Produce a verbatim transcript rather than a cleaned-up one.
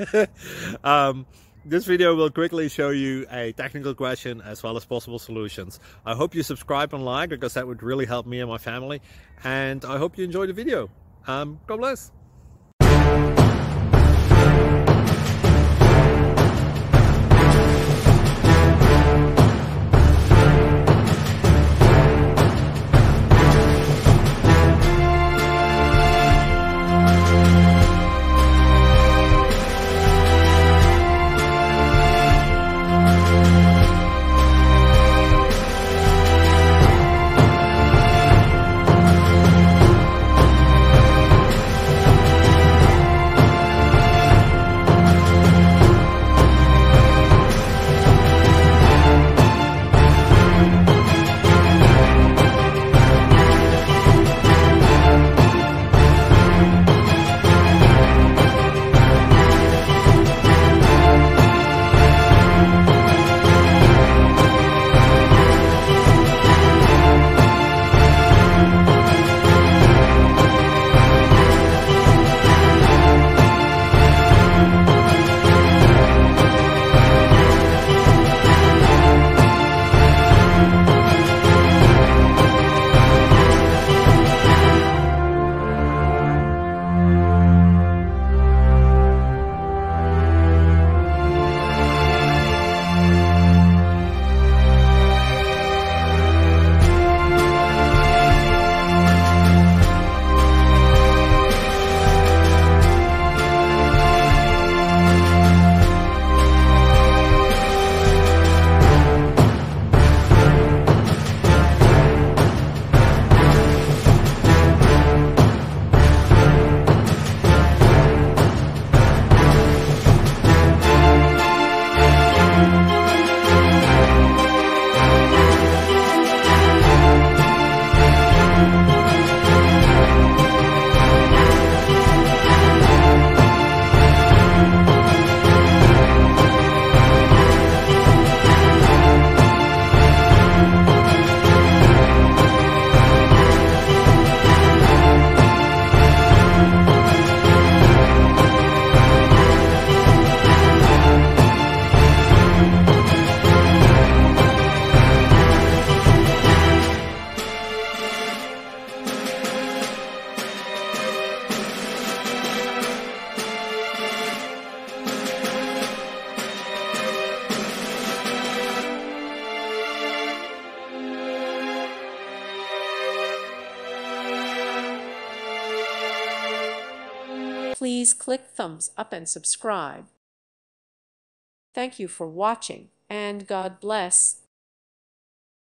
um, this video will quickly show you a technical question as well as possible solutions. I hope you subscribe and like, because that would really help me and my family. And I hope you enjoy the video. Um, God bless. Please click thumbs up and subscribe. Thank you for watching, and God bless.